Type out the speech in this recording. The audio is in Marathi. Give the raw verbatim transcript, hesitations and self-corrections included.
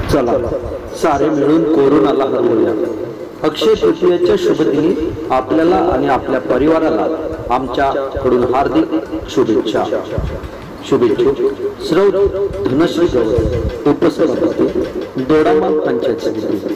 चला सारे मिळून कोरोनाला हरवूया। अक्षय तृतीयेच्या शुभदिनी आपल्याला आणि आपल्या परिवाराला आमच्याकडून हार्दिक शुभेच्छा। शुभेच्छुक श्रौत धनश्री गवळी, उपसभापती दोडामार्ग पंचायत समिती।